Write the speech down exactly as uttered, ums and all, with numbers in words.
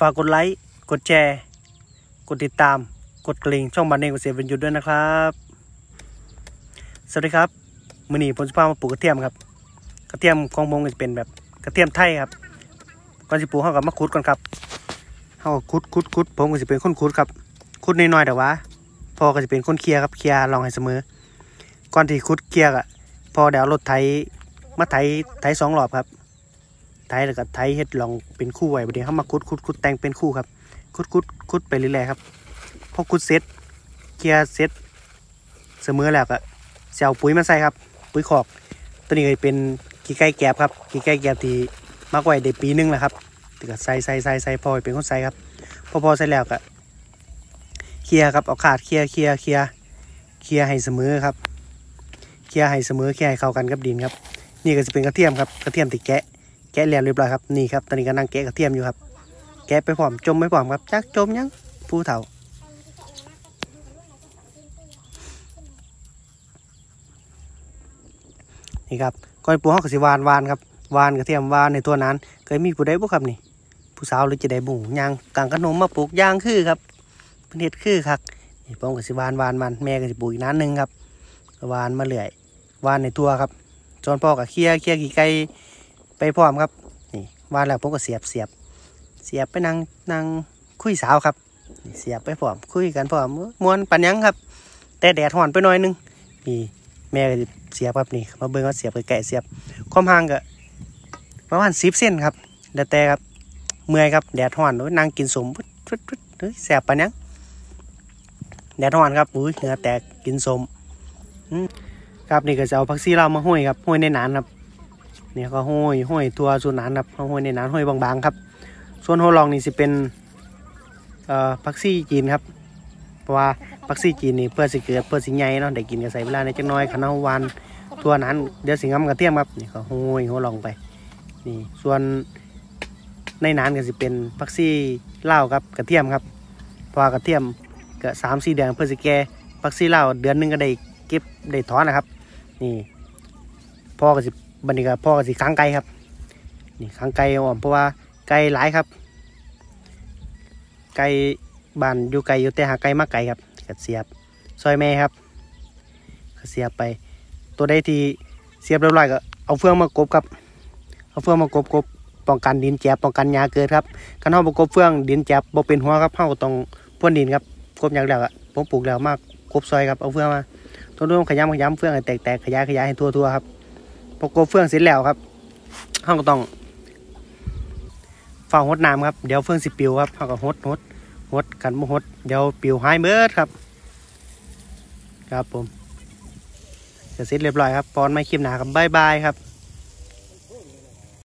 ฝากกดไลค์กดแชร์กดติดตามกดกระดิ่งช่องบันเทิงเกษตรบรรยุทธ์ด้วยนะครับสวัสดีครับมื้อนี้ผมจะพามาปลูกกระเทียมครับกระเทียมของผมจะเป็นแบบกระเทียมไทยครับก่อนจะปลูกเฮากับมาขุดก่อนครับเฮาขุดขุดขุดผมก็จะเป็นคนขุดครับขุดน้อยๆแต่ว่าพอก็จะเป็นคนเคลียร์ครับเคลียร์ลองให้เสมอก่อนที่ขุดเคลียร์อ่ะพอเดี๋ยวรถไถมาไถไถสองรอบครับไถแล้วก็ไถเฮ็ดลองเป็นคู่ไว้บัดนี้เฮามาขุดขุดขุดแต่งเป็นคู่ครับขุดขุดขุดไปเรื่อยๆครับพอขุดเสร็จเคลียร์เสร็จเสมอแล้วก็จะเอาปุ๋ยมาใส่ครับปุ๋ยคอกตัวนี้ก็เป็นขี้ไก่แกบครับขี้ไก่แกบที่มากไว้ได้ปีนึงแล้วครับถึงก็ใส่ใส่ใส่ใส่พอเป็นคนใส่ครับพอพอใส่แล้วก็เคลียร์ครับเอาขาดเคลียร์เคลียร์เคลียร์เคลียร์ให้เสมอครับเคลียร์ให้เสมอเคลียร์ให้เข้ากันกับดินครับนี่ก็จะเป็นกระเทียมครับกระเทียมที่แกะแกะแล้วเรียบร้อยครับนี่ครับตอนนี้ก็นั่งแกะกระเทียมอยู่ครับแกะไปพร้อมจมไปพร้อมครับจักจมยังผู้เฒ่านี่ครับก้อยปูเขาก็สิวานวานครับวานกระเทียมวานในตัวนั้นเคยมีผู้ใดบ่ครับนี่ผู้สาวหรือจะได้บุ่งยางกางขนมมาปลูกยางคือครับเป็นเห็ดคือครับนี่ผมก็สิวานวานมันแม่ก็สิปลูกอีกน้ำหนึ่งครับวานมาเรื่อยวานในตัวครับจนพ่อกับเคี่ยเคี่ยกี่ไก่ไปพร้อมครับนี่วานแล้วผมก็เสียบเสียบเสียบไปนั่งนั่งคุยสาวครับนี่เสียบไปพร้อมคุยกันพร้อมม้วนปันยังครับแต่แดดห่อนไปหน่อยนึงนี่แม่ก็เสียบครับนี่มาเบิ่งว่าเสียบไก่เสียบความห่างก็ประมาณสิบเซนครับแต่แต่ครับเมื่อยครับแดดห่อนนั่งกินสมฟึดฟึดฟึดเฮ้ยแสบปันยังแดดห่อนครับอุ้ยเหงื่อแตกกินสมครับนี่ก็จะเอาผักชีลาวมาห้อยครับห้อยในหนานครับเนี่ยก็ห้อยห้อยตัวส่วนหนานครับห้อยในหนานห้อยบางๆครับส่วนหัวรองนี่สิเป็นเอ่อผักชีจีนครับเพราะว่าผักชีจีนนี่เพื่อสิเกิดเพื่อสิใหญ่เนาะได้กินก็ใส่เวลาในจักน้อยขนาดวานตัวนั้นเดี๋ยวสิงำกระเทียมครับนี่ก็ห้อยหัวรองไปนี่ส่วนในหนานก็สิเป็นผักชีลาวครับกระเทียมครับเพราะว่ากระเทียมก็สามสี่เดือนเพื่อสิแก่ผักชีลาวเดือนนึงก็ได้เก็บได้ถอนนะครับนี่พ่อก็สิบันนี้ก็พ่อก็สิค้างไก่ครับนี่ค้างไก่อ่อมเพราะว่าไก่หลายครับไก่บ้านอยู่ไก่อยู่แต่หาไก่มาไก่ครับก็เสียบซอยแม่ครับก็เสียบไปตัวใดที่เสียบเรียบร้อยก็เอาเฟืองมากบครับเอาเฟืองมากบกบป้องกันดินแจบป้องกันหญ้าเกิดครับการเฮาบ่กบเฟืองดินแจบบ่เป็นหัวครับเฮาต้องพ่นดินครับกบอย่างแล้วอ่ะผมปลูกแล้วมากกบซอยครับเอาเฟืองมาต้นต้นขยำขยำเฟืองให้แตกๆขยายขยายให้ทั่วๆครับพอกบเฟืองเสร็จแล้วครับเฮาก็ต้องฝ้าหดน้ำครับเดี๋ยวเฟืองสิปิวครับเฮาก็หดหดหดกันบ่หดเดี๋ยวปิวหายเบิดครับครับผมจะเสร็จเรียบร้อยครับปอนไม่คลิปหนาครับบ๊ายบายครับ